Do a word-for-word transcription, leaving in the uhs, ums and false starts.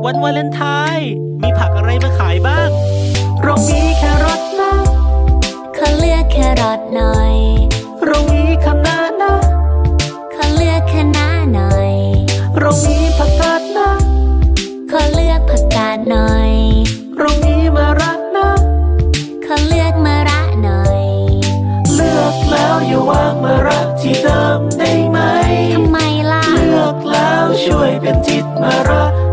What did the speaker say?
วันวาเลนไทน์มีผักอะไรมาขายบ้างเรามีแครอทนะขอเลือกแครอทหน่อยเรามีคะน้านะขอเลือกคะน้าหน่อยเรามีผักกาดนะขอเลือกผักกาดหน่อยเรามีมะระนะขอเลือกมะระหน่อยเลือกแล้วอย่าวางมะระที่เดิมได้ไหมทำไมล่ะเลือกแล้วช่วยเป็นจิตมะระ